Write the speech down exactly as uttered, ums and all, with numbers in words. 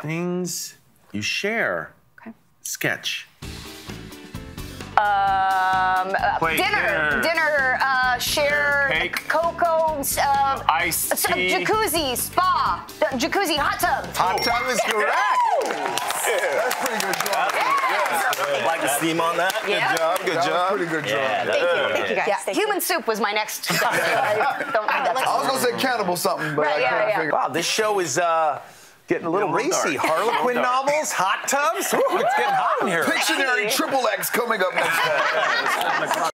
Things you share. Okay. Sketch. Um, uh, Wait, dinner, dinner, dinner, uh, share, cake, cocoa, uh, iced s- tea, jacuzzi, spa, uh, jacuzzi, hot tub. Hot tub is correct. That's pretty good job. Yes. Like the steam on that. Yeah. Good job. Good That was job. pretty good job. Yeah, Thank you, thank you guys. Yeah, thank Human soup was my next step. I don't think that's I was gonna say cannibal something, but Right, I yeah, couldn't yeah. figure. Wow, this show is uh, getting a little Yeah, a little racy. dark. Harlequin novels, hot tubs. Ooh, it's getting hot in here. Pictionary triple X coming up next time.